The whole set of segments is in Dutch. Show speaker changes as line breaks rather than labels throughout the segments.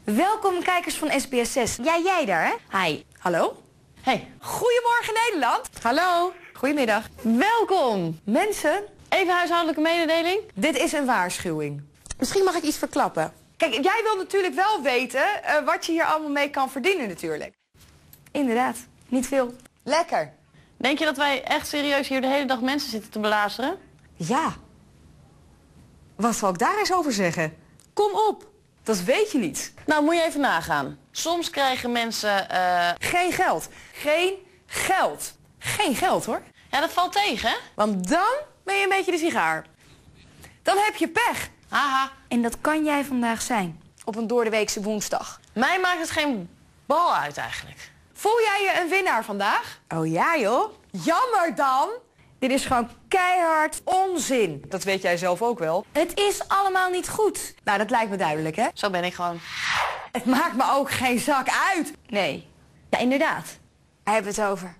Welkom kijkers van SBS6. Ja, jij daar, hè? Hi.
Hallo?
Hey.
Goedemorgen Nederland.
Hallo.
Goedemiddag.
Welkom.
Mensen,
Even huishoudelijke mededeling.
dit is een waarschuwing. Misschien mag ik iets verklappen. Kijk, jij wil natuurlijk wel weten wat je hier allemaal mee kan verdienen natuurlijk.
Inderdaad, niet veel.
Lekker.
Denk je dat wij echt serieus hier de hele dag mensen zitten te belazeren?
Ja. Wat zal ik daar eens over zeggen? Kom op. Dat weet je niet.
Nou, moet je even nagaan. Soms krijgen mensen...
Geen geld. Geen geld. Geen geld hoor.
Ja, dat valt tegen, hè?
Want dan ben je een beetje de sigaar. Dan heb je pech.
Haha.
En dat kan jij vandaag zijn.
Op een doordeweekse woensdag.
Mij maakt het geen bal uit eigenlijk.
Voel jij je een winnaar vandaag? Oh ja joh. Jammer dan. Dit is gewoon keihard onzin. Dat weet jij zelf ook wel.
Het is allemaal niet goed.
Nou, dat lijkt me duidelijk, hè?
Zo ben ik gewoon.
Het maakt me ook geen zak uit.
Nee. Ja, inderdaad. Daar hebben we het over.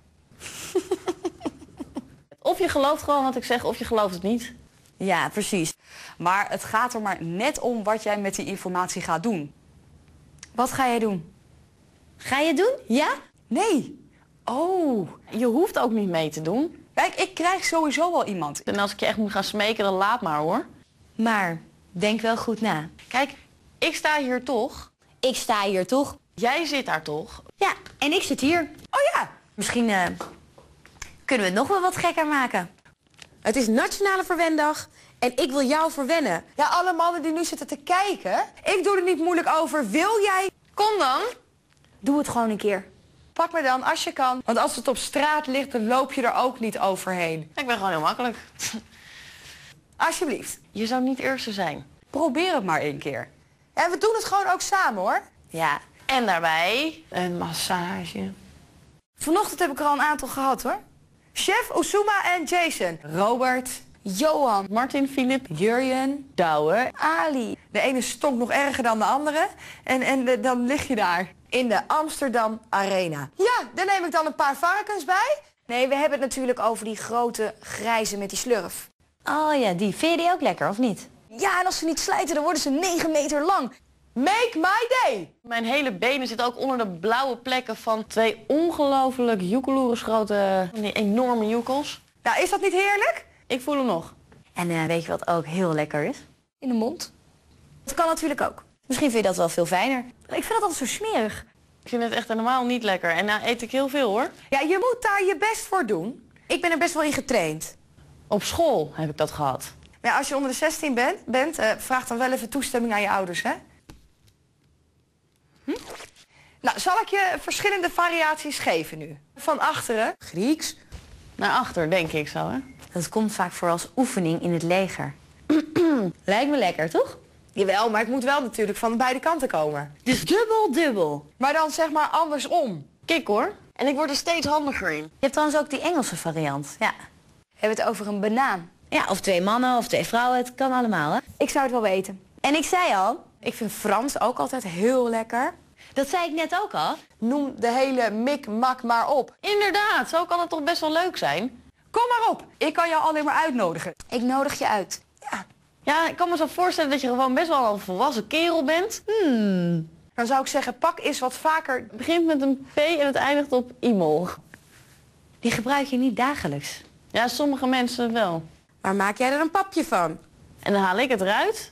Of je gelooft gewoon wat ik zeg, of je gelooft het niet.
Ja, precies. Maar het gaat er maar net om wat jij met die informatie gaat doen.
Wat ga jij doen? Ga je het doen? Ja?
Nee. Oh.
Je hoeft ook niet mee te doen.
Kijk, ik krijg sowieso wel iemand.
En als ik je echt moet gaan smeken, dan laat maar hoor.
Maar denk wel goed na.
Kijk, ik sta hier toch.
Ik sta hier toch?
Jij zit daar toch.
Ja, en ik zit hier.
Oh ja.
Misschien kunnen we het nog wel wat gekker maken.
Het is Nationale Verwendag en ik wil jou verwennen.
Ja, alle mannen die nu zitten te kijken. Ik doe er niet moeilijk over. Wil jij? Kom dan.
Doe het gewoon een keer.
Pak me dan als je kan. Want als het op straat ligt, dan loop je er ook niet overheen.
Ik ben gewoon heel makkelijk.
Alsjeblieft.
Je zou niet eerste zijn.
Probeer het maar één keer. En we doen het gewoon ook samen hoor.
Ja. En daarbij een massage.
Vanochtend heb ik er al een aantal gehad hoor. Chef, Osuma en Jason. Robert, Johan,
Martin, Filip,
Jurjen,
Douwe.
Ali. De ene stonk nog erger dan de andere. En dan lig je daar. In de Amsterdam Arena. Ja, daar neem ik dan een paar varkens bij.
Nee, we hebben het natuurlijk over die grote grijze met die slurf.
Oh ja, die. Vind je die ook lekker, of niet?
Ja, en als ze niet slijten, dan worden ze 9 meter lang.
Make my day!
Mijn hele benen zitten ook onder de blauwe plekken van 2 ongelooflijk joekeloeres grote, die enorme joekels.
Nou, is dat niet heerlijk?
Ik voel hem nog.
En weet je wat ook heel lekker is?
In de mond. Dat kan natuurlijk ook.
Misschien vind je dat wel veel fijner.
Ik vind dat altijd zo smerig.
Ik vind het echt helemaal niet lekker. En nou eet ik heel veel hoor.
Ja, je moet daar je best voor doen.
Ik ben er best wel in getraind.
Op school heb ik dat gehad.
Maar ja, als je onder de 16 bent vraag dan wel even toestemming aan je ouders, hè? Nou, zal ik je verschillende variaties geven nu? Van achteren.
Grieks.
Naar achter, denk ik zo hè.
Dat komt vaak voor als oefening in het leger. Lijkt me lekker, toch?
Jawel, maar het moet wel natuurlijk van beide kanten komen.
Dus dubbel.
Maar dan zeg maar andersom.
Kik hoor. En ik word er steeds handiger in.
Je hebt trouwens ook die Engelse variant. Ja.
We hebben het over een banaan.
Ja, of 2 mannen of 2 vrouwen. Het kan allemaal, hè?
Ik zou het wel weten.
En ik zei al,
Ik vind Frans ook altijd heel lekker.
dat zei ik net ook al.
Noem de hele mik-mak maar op.
Inderdaad, zo kan het toch best wel leuk zijn.
Kom maar op. Ik kan jou alleen maar uitnodigen.
Ik nodig je uit.
Ja.
Ja, ik kan me zo voorstellen dat je gewoon best wel een volwassen kerel bent.
Dan zou ik zeggen, pak eens wat vaker.
Het begint met een P en het eindigt op imol.
Die gebruik je niet dagelijks.
Ja, sommige mensen wel.
Maar maak jij er een papje van?
En dan haal ik het eruit.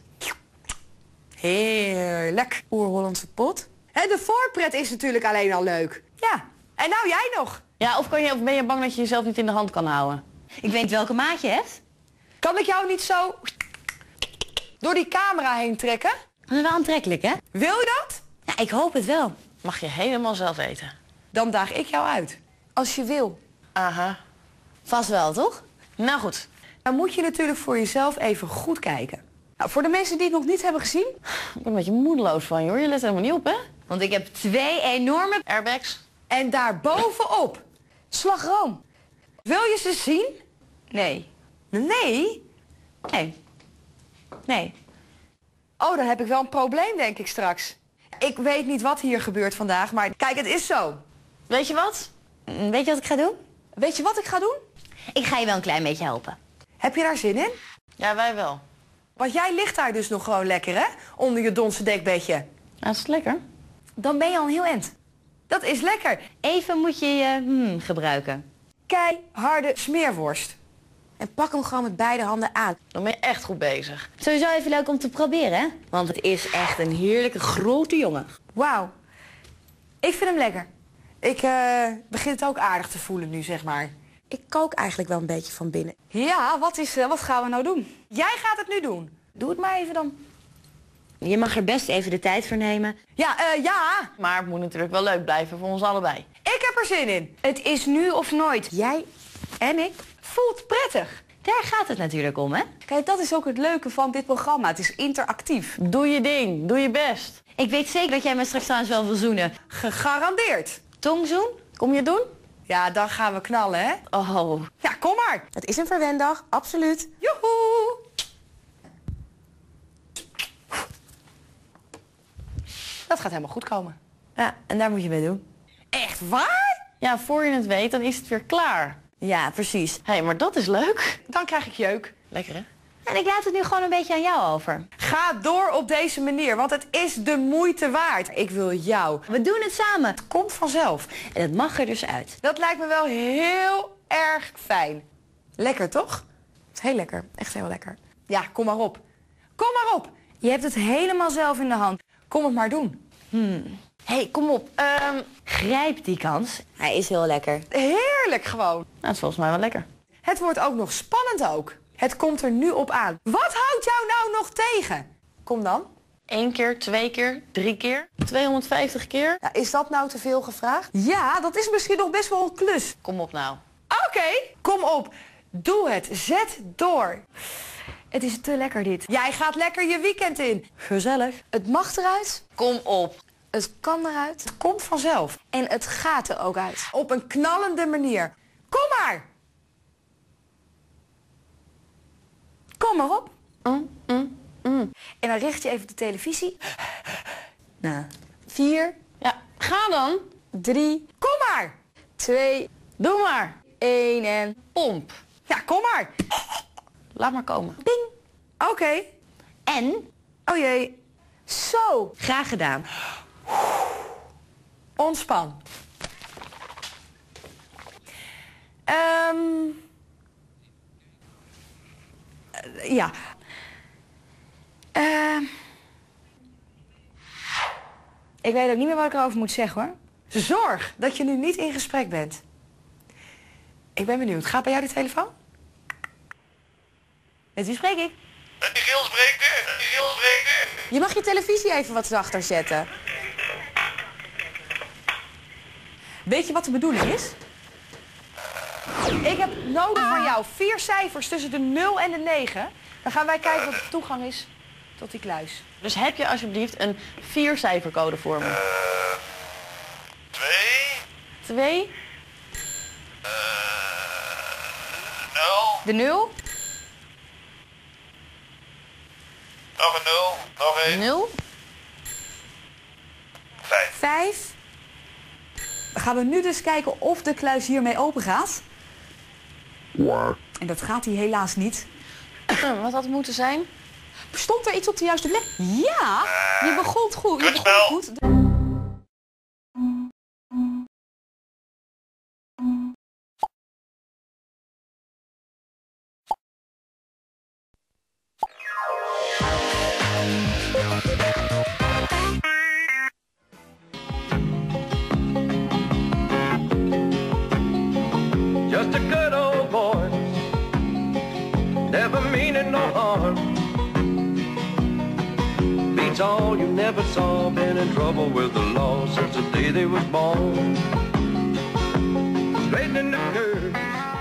Heerlijk. Oer-Hollandse pot. En de voorpret is natuurlijk alleen al leuk. Ja. En nou jij nog.
Ja, of ben je bang dat je jezelf niet in de hand kan houden?
Ik weet welke maat je hebt.
Kan ik jou niet zo door die camera heen trekken?
Dat is wel aantrekkelijk, hè?
Wil je dat?
Ja, ik hoop het wel.
Mag je helemaal zelf eten.
Dan daag ik jou uit.
Als je wil.
Aha.
Vast wel, toch?
Nou goed.
Dan moet je natuurlijk voor jezelf even goed kijken. Nou, voor de mensen die het nog niet hebben gezien.
Ik ben een beetje moedeloos van je hoor. Je let helemaal niet op hè?
Want ik heb 2 enorme...
Airbags.
En daar bovenop.
Slagroom.
Wil je ze zien?
Nee.
Nee.
Nee.
Oh, dan heb ik wel een probleem denk ik straks. Ik weet niet wat hier gebeurt vandaag, maar kijk, het is zo.
Weet je wat?
Weet je wat ik ga doen?
Weet je wat ik ga doen?
Ik ga je wel een klein beetje helpen.
Heb je daar zin in?
Ja, wij wel.
Want jij ligt daar dus nog gewoon lekker, hè? Onder je donse dekbedje.
Dat is lekker.
Dan ben je al een heel eind.
Dat is lekker.
Even moet je je gebruiken.
Keiharde smeerworst.
En pak hem gewoon met beide handen aan.
Dan ben je echt goed bezig.
Sowieso even leuk om te proberen, hè? Want het is echt een heerlijke grote jongen.
Wauw. Ik vind hem lekker.
Ik begin het ook aardig te voelen nu, zeg maar.
Ik kook eigenlijk wel een beetje van binnen.
Ja,
Wat gaan we nou doen?
jij gaat het nu doen.
Doe het maar even dan.
Je mag er best even de tijd voor nemen.
Ja, ja.
Maar het moet natuurlijk wel leuk blijven voor ons allebei.
Ik heb er zin in.
Het is nu of nooit. Jij en ik.
Voelt prettig.
Daar gaat het natuurlijk om, hè?
Kijk, dat is ook het leuke van dit programma. Het is interactief.
Doe je ding. Doe je best.
Ik weet zeker dat jij me straks trouwens wel wil zoenen.
Gegarandeerd.
Tongzoen?
Kom je het doen?
Ja, dan gaan we knallen, hè?
Oh.
Ja, kom maar.
Het is een verwendag, absoluut.
Joehoe. Dat gaat helemaal goed komen.
Ja, en daar moet je mee doen.
Echt waar?
Ja, voor je het weet, dan is het weer klaar.
Ja, precies.
Hé, maar dat is leuk.
Dan krijg ik jeuk.
Lekker, hè?
En ik laat het nu gewoon een beetje aan jou over.
Ga door op deze manier, want het is de moeite waard. Ik wil jou.
We doen het samen.
Het komt vanzelf.
En het mag er dus uit.
Dat lijkt me wel heel erg fijn. Lekker, toch?
Het is heel lekker. Echt heel lekker.
Ja, kom maar op. Kom maar op.
Je hebt het helemaal zelf in de hand.
Kom het maar doen.
Hé, kom op.
Grijp die kans. Hij is heel lekker.
Heerlijk gewoon.
Nou, dat is volgens mij wel lekker.
Het wordt ook nog spannend ook. Het komt er nu op aan. Wat houdt jou nou nog tegen? Kom dan.
1 keer, 2 keer, 3 keer, 250 keer.
Ja, is dat nou te veel gevraagd? Ja, dat is misschien nog best wel een klus.
Kom op nou.
Oké, kom op. Doe het. Zet door.
Het is te lekker dit.
Jij gaat lekker je weekend in.
Gezellig. Het mag eruit.
Kom op.
Het kan eruit.
Het komt vanzelf.
En het gaat er ook uit.
Op een knallende manier. Kom maar.
Kom maar op. En dan richt je even de televisie. Nou, 4,
Ja, ga dan.
3,
Kom maar.
2,
Doe maar.
1 en...
Pomp.
Ja, kom maar.
Laat maar komen.
Ping.
Oké.
En,
Oh jee.
Zo.
graag gedaan.
Ontspan. Ja.
Ik weet ook niet meer wat ik erover moet zeggen, hoor.
Zorg dat je nu niet in gesprek bent. Ik ben benieuwd. Gaat bij jou die telefoon?
Met wie spreek ik?
Michiel spreekt u. Michiel spreekt u.
Je mag je televisie even wat zachter zetten.
Weet je wat de bedoeling is? Ik heb nodig van jou 4 cijfers tussen de 0 en de 9. Dan gaan wij kijken wat de toegang is tot die kluis.
Dus heb je alsjeblieft een 4-cijfercode voor me?
2,
2,
0,
De 0.
nog een 0, nog 1,
0.
5.
5. Dan gaan we nu dus kijken of de kluis hiermee open gaat. En dat gaat hij helaas niet.
Wat had het moeten zijn?
Stond er iets op de juiste plek? Ja, je begon goed. Je begon
Kutspel.
goed.
Just a good old boy, never meaning no harm. Beats all you never saw, been in trouble with the law since the day they was born. Straightening the curves,